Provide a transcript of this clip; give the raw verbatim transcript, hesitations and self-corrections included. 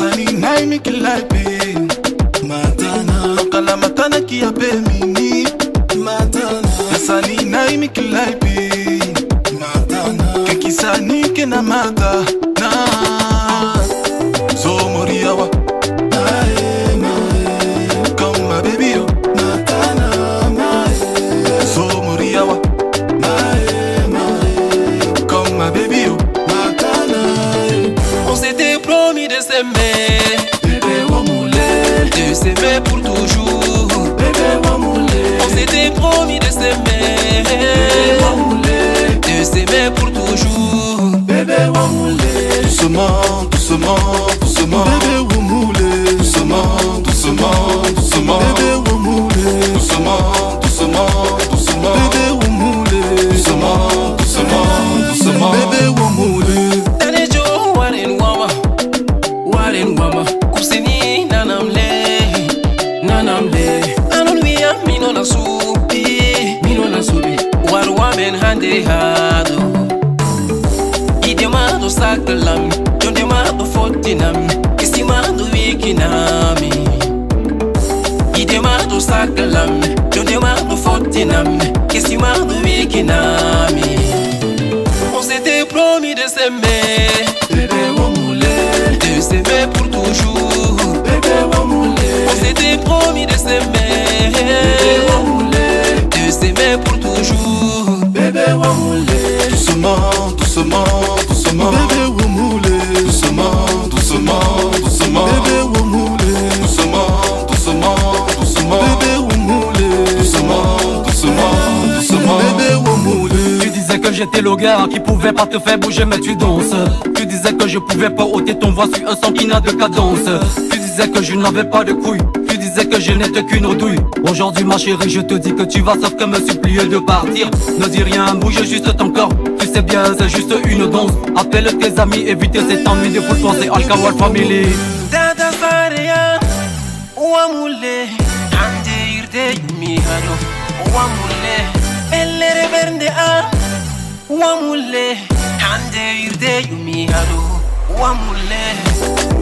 Sani nai mi kilaipe Matana Kala matana ki ape mini Matana Sani nai mi kilaipe Matana Keki sani ke na mata Na So moriawa Mae mae Come my baby yo Matana mae So moriawa Mae mae Come my baby yo Matana. On s'était promis de s'aimer, bébé wamoulé, de s'aimer pour toujours. bébé wamoulé. On s'était promis de s'aimer, bébé wamoulé, de s'aimer pour toujours. bébé wamoulé. Doucement, doucement, doucement, bébé wamoulé. Doucement, doucement, doucement, bébé wamoulé. Doucement, doucement, doucement, bébé wamoulé. Doucement, doucement, doucement, bébé wamoulé. Tanejo waren wama, waren wama. Kusini nanamle, nanamle. Anon wiya mino na subi, mino na subi. War wamen hande hado. Idemado saklam, jondemado fotinam. Kisimado wikinami. Idemado saklam, jondemado fotinam. Kisimado wikinami. On s'était promis de s'aimer, Bébé wamoulé, de s'aimer pour toujours. bébé wamoulé, On s'était promis de s'aimer, bébé wamoulé, de s'aimer pour toujours. bébé wamoulé. Doucement, doucement, doucement, bébé wamoulé. Doucement, doucement, doucement, bébé wamoulé. Doucement, doucement, doucement, bébé wamoulé. Doucement, doucement, doucement, bébé wamoulé. Tu disais que j'étais le gars qui pouvait pas te faire bouger mais tu danses. Tu disais que je pouvais pas ôter ton voix sur un son qui n'a de cadence. Tu disais que je n'avais pas de couilles. Tu disais que je n'étais qu'une douille. Aujourd'hui ma chérie je te dis que tu vas sauf que me supplier de partir. Ne dis rien, bouge juste ton corps. Tu sais bien c'est juste une danse. Appelle tes amis, évite cet ennui de foule. Toi c'est Alkawal Family. Dada Faria, Wamule, Ande irde yumi halo, Wamule, Ellere bernde a, Wamule, Ande irde yumi halo, Wamule.